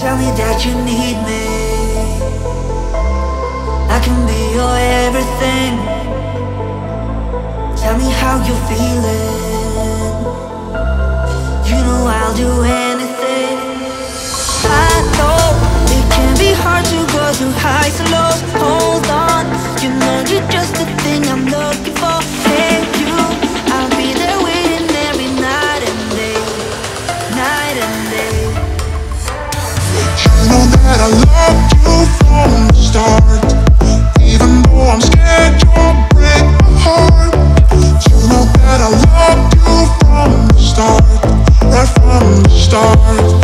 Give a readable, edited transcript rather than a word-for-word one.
Tell me that you need me. I can be your everything. Tell me how you're feeling. You know I'll do anything. I know it can be hard to go through highs and lows. Hold on, you know you're just the thing I'm looking for. Hey you, I'll be there waiting every night and day. Night and day. You know that I loved you from the start. Even though I'm scared you'll break my heart. You know that I loved you from the start. Right from the start.